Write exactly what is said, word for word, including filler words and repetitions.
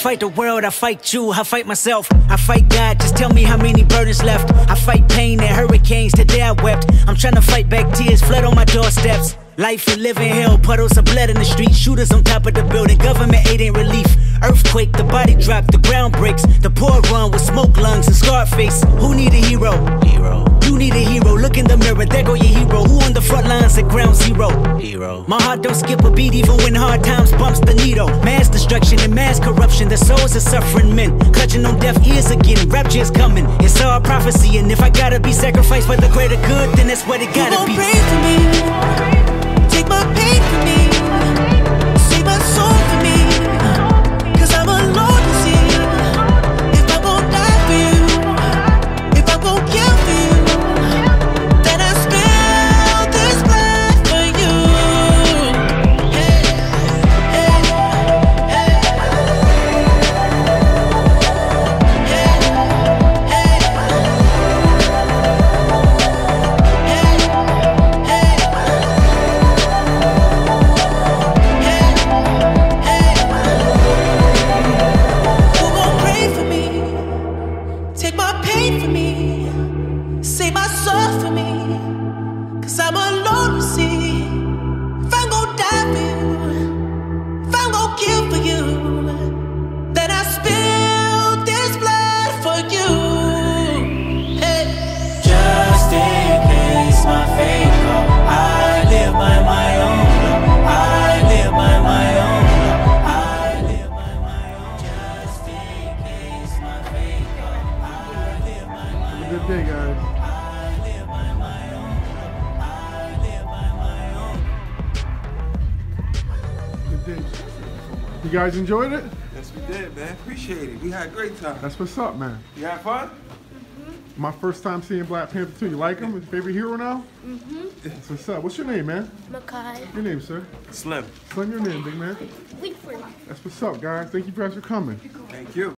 fight the world, I fight you, I fight myself, I fight God, just tell me how many burdens left. I fight pain and hurricanes, today I wept. I'm trying to fight back tears, flood on my doorsteps. Life and living hell, puddles of blood in the street, shooters on top of the building, government aid ain't relief. Earthquake, the body drop, the ground breaks, the poor run with smoke lungs and scarred face. Who need a hero? Hero. You need a hero, look in the mirror, there go your hero. Who on the front lines at ground zero? Hero. My heart don't skip a beat even when hard times bumps the needle. Mass destruction and mass corruption, the souls of suffering men clutching on deaf ears again, rapture is coming. It's all prophecy, and if I gotta be sacrificed for the greater good, then that's what it gotta be. You gon' pray for me, take my pain for me, save my soul for me, cause I'm alone to see. If I'm gon' die for you, if I'm gon' kill for you, then I spill this blood for you. Hey, hey, hey, hey, take my pain for me, save my soul for me, cause I'm alone to see. If I'm gon' die for you, if I'm gon' kill for you, then I spill this blood for you. Hey. Just in case my fate go, I live by my own law. I live by my own law. I live by my own. Just in case my fate go, I live by my own. Good day, guys. I live by my own law. I live by my own. Good day. You guys enjoyed it? Yes, we did, man. Appreciate it. We had a great time. That's what's up, man. You had fun? Mm-hmm. My first time seeing Black Panther too. You like him? Your favorite hero now? Mm-hmm. That's what's up. What's your name, man? Makai. Your name, sir? Slim. Slim, your name, big man. Winfrey. That's what's up, guys. Thank you guys for coming. Thank you.